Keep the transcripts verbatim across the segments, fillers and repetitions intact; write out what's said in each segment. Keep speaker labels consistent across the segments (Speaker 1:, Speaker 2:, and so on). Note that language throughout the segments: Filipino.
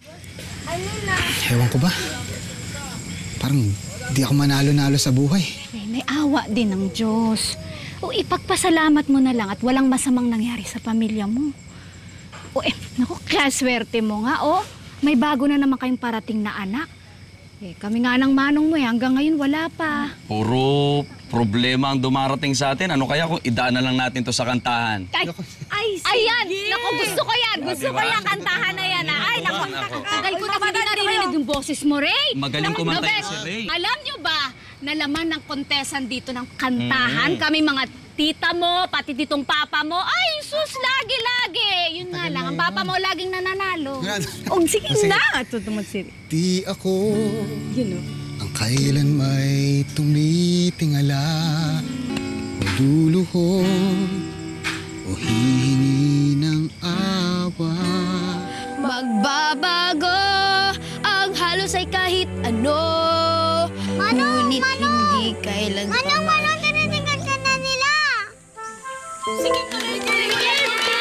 Speaker 1: Ewan ko ba? Parang di ako manalo-nalo sa buhay.
Speaker 2: Eh, may awa din ng Diyos. O ipagpasalamat mo na lang at walang masamang nangyari sa pamilya mo. O eh, naku, kaya swerte mo nga, oh. May bago na naman kayong parating na anak. Eh, kami nga ng manong mo eh, hanggang ngayon wala pa.
Speaker 3: Puro problema ang dumarating sa atin. Ano kaya kung idaan na lang natin to sa kantahan?
Speaker 2: Ay, ay ayan! Naku, gusto ko yan! Gusto ko yan! Kantahan na yan, ah. Ay, naku, tagal ko na hindi naririnig yung boses mo, Ray.
Speaker 3: Magaling kumanta
Speaker 2: Noven,
Speaker 3: si Ray.
Speaker 2: alam nyo ba, na laman ng kontesan dito ng kantahan, kami mga tita mo, pati titong papa mo, ay, sus, lagi-lagi. Yun nga lang, ang papa mo laging nananalo. O, sige na! Ito naman si Ray.
Speaker 1: Di ako
Speaker 2: Yun, oh.
Speaker 1: ang kailan may tumitingala o luluhod o hihingi ng awa.
Speaker 4: Magbabago ang halos ay kahit ano.
Speaker 5: Manong,
Speaker 4: Ngunit
Speaker 5: Manong!
Speaker 4: hindi kailan
Speaker 5: Manong, Manong, tinitigan ka na nila!
Speaker 2: Sige, tuloy, tuloy, tuloy.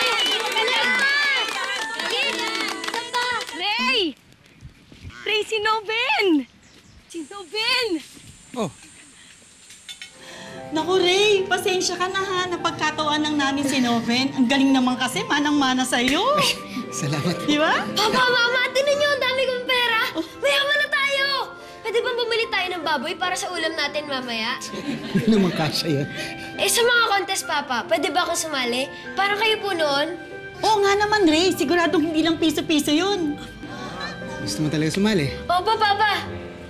Speaker 2: Ray! Ray, si Noven! Si Noven!
Speaker 1: Oh,
Speaker 6: Naku, Ray, pasensya ka na ha. Napagkataon ng namin si Noven. Ang galing naman kasi, manang-mana sa'yo.
Speaker 1: salamat.
Speaker 6: Di ba?
Speaker 4: Papa, Mama, tinan niyo, ang dami kong pera. Mayaman na tayo. Pwede bang bumili tayo ng baboy para sa ulam natin mamaya?
Speaker 1: Hindi naman kasya yun.
Speaker 4: Eh, sa mga contest, Papa, pwede ba akong sumali? Parang kayo po noon.
Speaker 6: Oo nga naman, Ray. Siguradong hindi lang piso-piso yun.
Speaker 1: Gusto mo talaga sumali?
Speaker 4: Opo, Papa.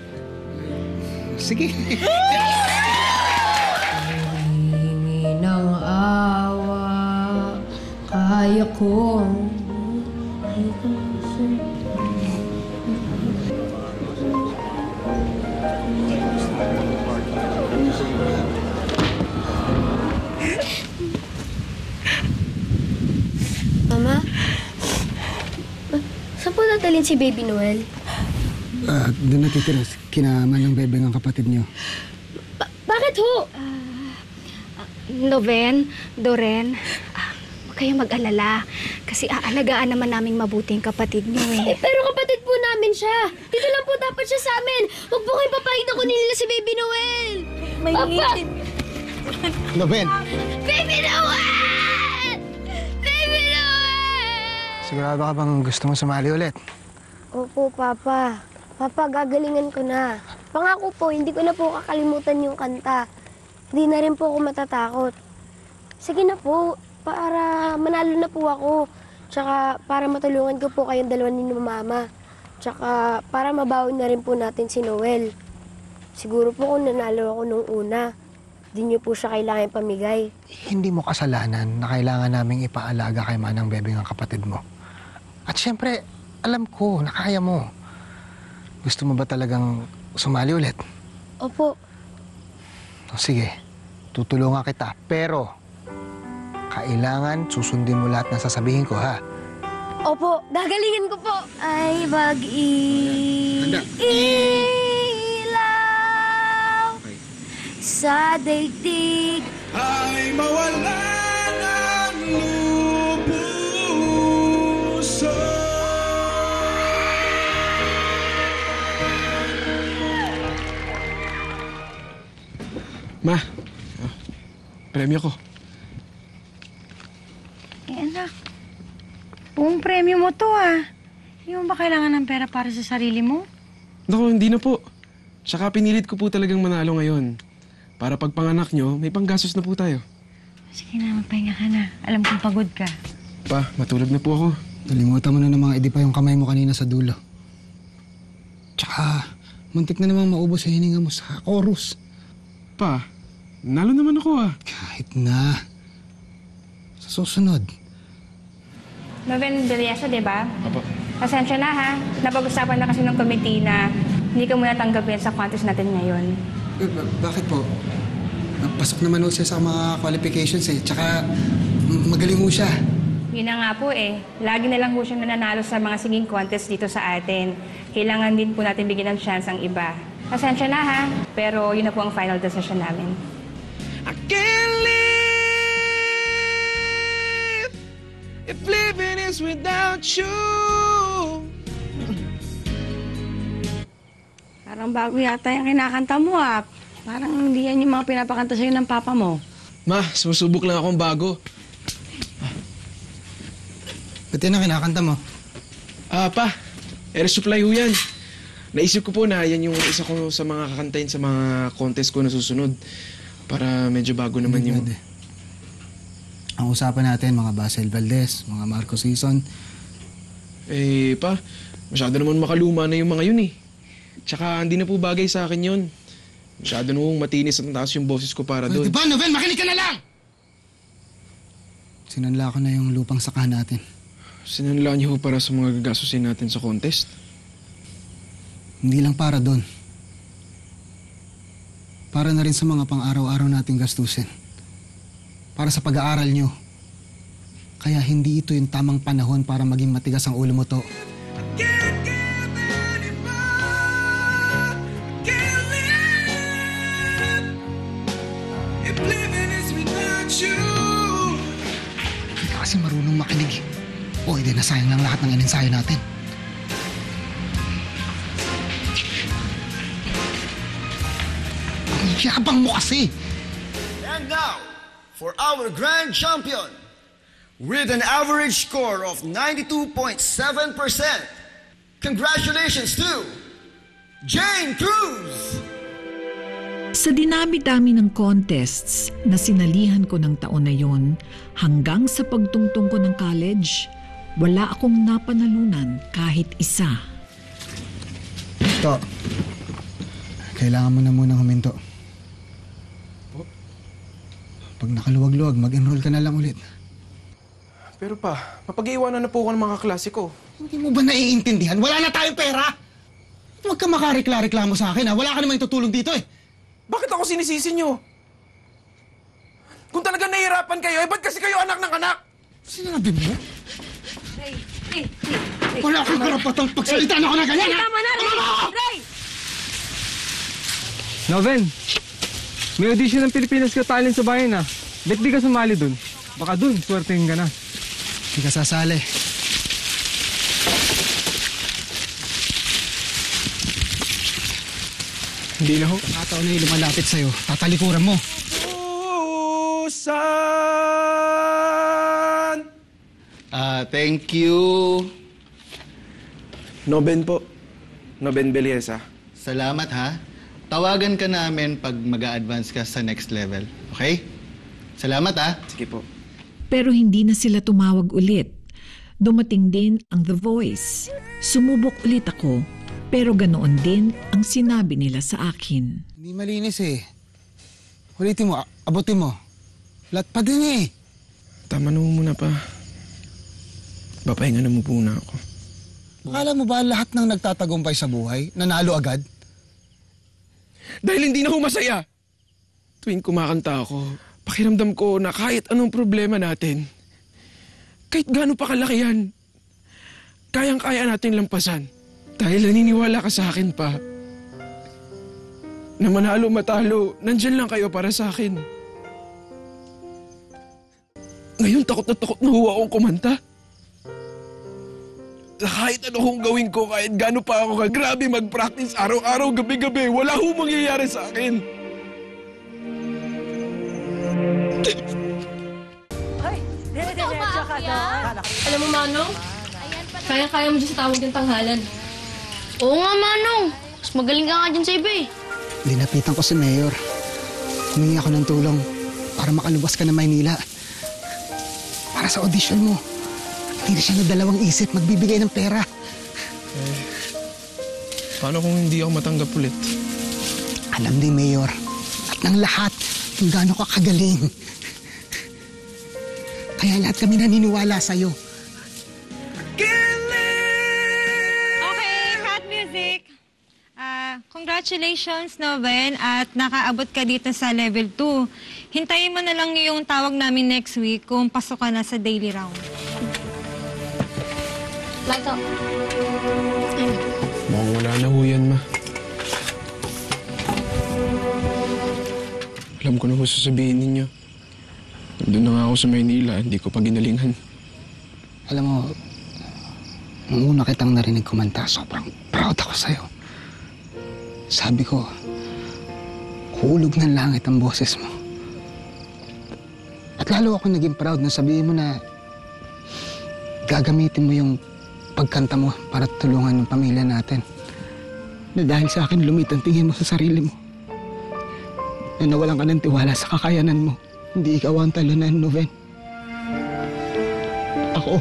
Speaker 1: Sige.
Speaker 4: Hingi ng awa, kaya kong... Mama? Saan po natalin si Baby Noel?
Speaker 1: Ah, doon natitira kinaman ng bebe ng kapatid niyo.
Speaker 4: Ba- bakit ho?
Speaker 2: Noven, Doren, ah, huwag kayong mag-alala. Kasi aalagaan naman naming mabuti yung kapatid niyo
Speaker 4: Eh,
Speaker 2: eh.
Speaker 4: pero kapatid po namin siya. Dito lang po dapat siya sa amin. Huwag po kayong papakita ko nila si Baby Noel.
Speaker 6: May
Speaker 4: Papa!
Speaker 1: Noven!
Speaker 4: Baby Noel! Baby Noel!
Speaker 1: Sigurado ka bang gusto mo sumali ulit?
Speaker 4: Opo, Papa. Papa, gagalingan ko na. Pangako po, hindi ko na po kakalimutan yung kanta. Hindi na rin po ako matatakot. Sige na po, para manalo na po ako. Tsaka para matulungan ko po kayong dalawa ni Mama. Tsaka para mabawi na rin po natin si Noel. Siguro po kung nanalo ako nung una, di niyo po siya kailangan pamigay.
Speaker 1: Hindi mo kasalanan na kailangan naming ipaalaga kay manang bebe ng kapatid mo. At syempre, alam ko na kaya mo. Gusto mo ba talagang sumali ulit?
Speaker 4: Opo.
Speaker 1: O, sige, tutulungan kita. Pero, kailangan susundin mo lahat ng sasabihin ko, ha?
Speaker 4: Opo, gagalingan ko po. Ay, mag-i...
Speaker 1: Handa.
Speaker 4: ilaw sa daigdig.
Speaker 7: Ay mawala ng lubuso.
Speaker 8: Ma, oh, premyo ko.
Speaker 9: Eh, anak. Buong premyo mo to, ah. Hindi mo ba kailangan ng pera para sa sarili mo?
Speaker 8: Naku, hindi na po. Tsaka pinilit ko po talagang manalo ngayon. Para pag panganak nyo, may panggastos na po tayo.
Speaker 9: Sige na, magpahinga ka na. Alam kong pagod ka.
Speaker 8: Pa, matulog na po ako.
Speaker 1: Nalimutan mo na namang idi pa yung kamay mo kanina sa dulo. Tsaka, muntik na namang maubos sa hininga mo sa chorus.
Speaker 8: Pa, nalo naman ako ah.
Speaker 1: Kahit na. Sa susunod.
Speaker 10: Noven Belleza, di ba?
Speaker 8: Apo.
Speaker 10: Pasensya na ha. Napag-usapan na kasi ng committee na hindi ka muna tanggapin sa contest natin ngayon.
Speaker 1: Eh, ba- bakit po? Pasok naman ho siya sa mga qualifications eh. Tsaka, m- magaling ho siya.
Speaker 10: Yun na nga po eh. Lagi na lang po siyang nananalo sa mga singing contest dito sa atin. Kailangan din po natin bigyan ng chance ang iba. Pasensya na ha. Pero yun na po ang final decision namin.
Speaker 8: I can't live if living is without you.
Speaker 9: Parang bago yata yung kinakanta mo ah. Parang hindi yan yung mga pinapakanta sa'yo ng papa mo.
Speaker 8: Ma, sumusubok lang akong bago.
Speaker 1: Ba't yan ang kinakanta mo?
Speaker 8: Ah, pa. Air supply ho yan. Naisip ko po na yan yung isa ko sa mga kakantahin sa mga contest ko na susunod. Para medyo bago naman
Speaker 1: Hindi
Speaker 8: yung...
Speaker 1: pwede. Ang usapan natin, mga Basil Valdez, mga Marco Season.
Speaker 8: Eh, pa. Masyado naman makaluma na yung mga yun eh. Tsaka hindi na po bagay sa akin yun. Masyado nung matinis at taas yung boses ko para doon.
Speaker 1: Di ba, Noven? Makinig ka na lang! Sinanla ko na yung lupang sakahan natin.
Speaker 8: Sinanla niyo ho para sa mga gagastusin natin sa contest?
Speaker 1: Hindi lang para doon. Para na rin sa mga pang-araw-araw nating gastusin. Para sa pag-aaral nyo. Kaya hindi ito yung tamang panahon para maging matigas ang ulo mo to. Hindi ka kasi marunong makinig. O, hindi nasayang lang lahat ng in-ensayo natin. Ang yabang mo kasi!
Speaker 11: And now, for our grand champion, with an average score of ninety-two point seven percent, congratulations to Jane Cruz!
Speaker 12: Sa dinami-dami ng contests na sinalihan ko ng taon na yon, hanggang sa pagtungtong ko ng college, wala akong napanalunan kahit isa.
Speaker 1: Ito. Kailangan mo na munang huminto. Pag nakaluwag-luwag, mag-enroll ka na lang ulit.
Speaker 8: Pero pa, mapag-iwanan na po ako ng mga klase ko.
Speaker 1: Hindi mo ba naiintindihan? Wala na tayong pera! Huwag ka makarekla-reklamo sa akin ha. Wala ka naman tutulong dito eh.
Speaker 8: Bakit ako sinisisi nyo? Kung talagang nahihirapan kayo, eh ba't kasi kayo anak ng anak?
Speaker 1: Sinabi mo?
Speaker 9: Ray, Ray, Ray.
Speaker 1: Wala akong karapatang pagsalita na ako na ganyan ha!
Speaker 9: Tama na, Ray! Ray!
Speaker 13: Noven, may audition ng Pilipinas Got Talent sa bayan ah. Ba't di ka sumali dun? Baka dun, swertein ka na.
Speaker 1: Hindi ka sasali.
Speaker 8: Hindi na ho.
Speaker 1: Nakataon na yung lumalapit sa'yo. Tatalikuran mo.
Speaker 8: Tubuhan!
Speaker 14: Ah, thank you.
Speaker 8: Noven po. Noven Belleza.
Speaker 14: Salamat ha. Tawagan ka namin pag mag-a-advance ka sa next level. Okay? Salamat ha.
Speaker 8: Sige po.
Speaker 12: Pero hindi na sila tumawag ulit. Dumating din ang The Voice. Sumubok ulit ako, pero ganoon din ang sinabi nila sa akin.
Speaker 1: Hindi malinis eh. Ulitin mo, abutin mo. Lat pa din eh.
Speaker 8: Tama na muna pa. Papahinga na mo muna ako.
Speaker 1: Akala mo ba lahat ng nagtatagumpay sa buhay, nanalo agad?
Speaker 8: Dahil hindi na ho masaya. Tuwing kumakanta ako, pakiramdam ko na kahit anong problema natin, kahit gaano pa kalaki yan, kayang-kaya natin lampasan. Dahil naniniwala ka sa akin pa, na manalo matalo, nandyan lang kayo para sa akin. Ngayon takot na takot na ho akong kumanta. Kahit ano kong gawin ko, kahit gaano pa ako kagrabe mag-practice araw-araw, gabi-gabi, wala ho mangyayari sa akin.
Speaker 9: Hoy, dire-diretso ka doon.
Speaker 15: Alam mo, Manong, kaya-kaya mo dyan sa tawag ng tanghalan.
Speaker 5: Oo nga, Manong. Mas magaling ka nga dyan sa iba eh.
Speaker 1: Linapitan ko si Mayor. Humingi ako ng tulong para makalubas ka ng Maynila. Para sa audition mo. Hindi na siya nagdalawang isip magbibigay ng pera.
Speaker 8: Eh, paano kung hindi ako matanggap ulit?
Speaker 1: Alam ni Mayor at ng lahat kung gaano ka kagaling. Kaya lahat kami naniniwala sa'yo.
Speaker 9: Okay, cut music. Ah, congratulations, Noven, at nakaabot ka dito sa level two. Hintayin mo na lang yung tawag namin next week kung pasok ka na sa daily round.
Speaker 5: Light up.
Speaker 8: Mukhang wala na ho yan, ma. Alam ko na ho sasabihin ninyo. Nandun na nga ako sa Maynila, hindi ko pa ginalingan.
Speaker 1: Alam mo, nung una kitang narinig kumanta, sobrang proud ako sa'yo. sabi ko, hulog ng langit ang boses mo. At lalo ako naging proud na sabihin mo na gagamitin mo yung pagkanta mo para tulungan ng pamilya natin. Na dahil sa akin lumit ang tingin mo sa sarili mo. Na nawalan ka ng tiwala sa kakayanan mo. Hindi ikaw ang talunan, Noven. Ako.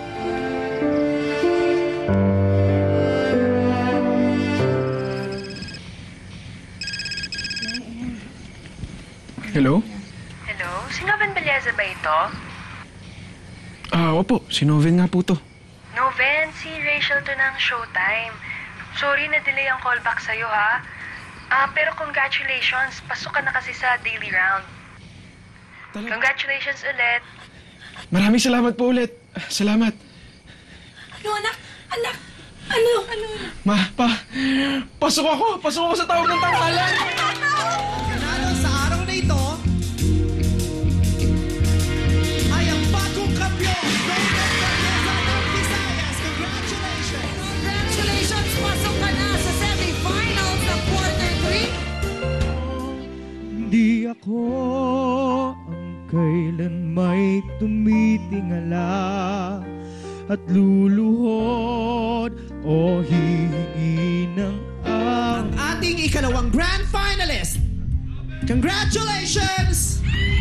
Speaker 8: Hello?
Speaker 16: Hello? Si Noven Belleza ba ito?
Speaker 8: Ah, opo. Si Noven nga po to.
Speaker 16: Noven, si Rachel to ng Showtime. Sorry na delay ang callback sa'yo, ha? Ah, pero congratulations. Pasok ka na kasi sa daily round. Congratulations ulit.
Speaker 8: Maraming salamat po ulit. Salamat.
Speaker 15: Ano, anak? Anak? Ano? Ano?
Speaker 8: Ma, pa. Pasok ako. Pasok ako sa tawag ng tanghalan.
Speaker 7: Nanalo sa araw na ito ay ang bagong kampiyon, Noven Belleza ng Visayas. Congratulations!
Speaker 17: Congratulations! Pasok ka na sa semi-finals ng quarter three.
Speaker 18: Hindi ako ang kailan may tumitingala at luluhod o hihingi ng
Speaker 7: Ang ating ikalawang grand finalist. Congratulations!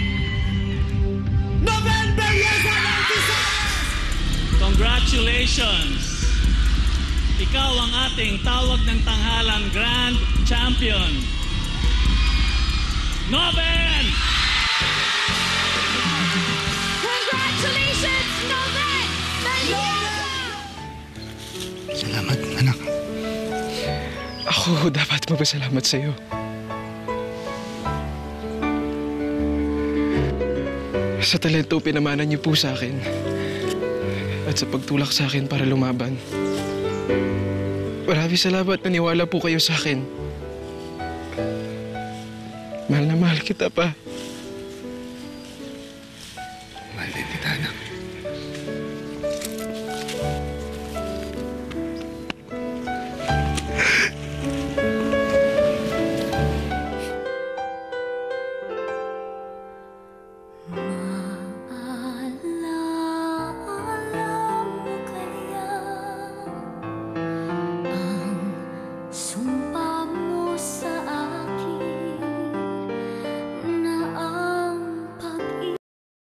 Speaker 7: Noven Belleza ng Visayas!
Speaker 19: Congratulations! Ikaw ang ating tawag ng tanghalan Grand Champion. Noven!
Speaker 17: Congratulations, Noven Belleza!
Speaker 1: Salamat, anak.
Speaker 8: Ako dapat magpasalamat sa iyo. Sa talento pinamanan niyo po sa akin at sa pagtulak sa akin para lumaban. Maraming salamat, naniwala po kayo sa akin. Mahal na mahal kita pa.
Speaker 1: Mahal din.